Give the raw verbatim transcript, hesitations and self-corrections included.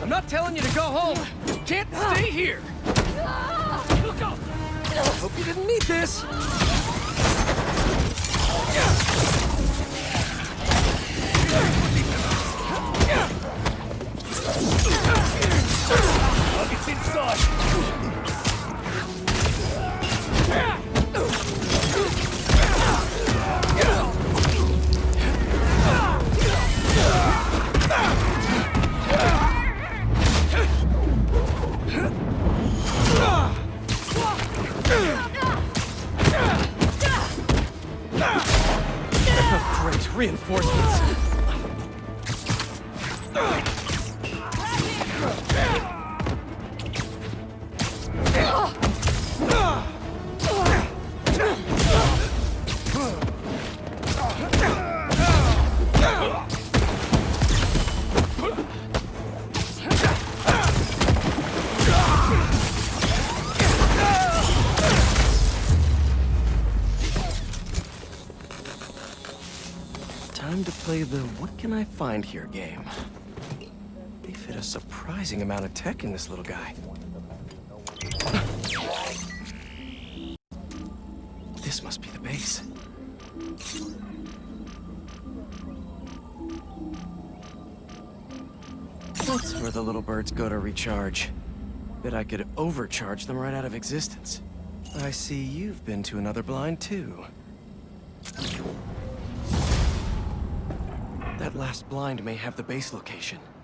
I'm not telling you to go home. You can't stay here. Hope you didn't need this. I'll get inside. Great reinforcements. Time to play the what can I find here game. They fit a surprising amount of tech in this little guy. This must be the base. That's where the little birds go to recharge. Bet I could overcharge them right out of existence. I see you've been to another blind too. That last blind may have the base location.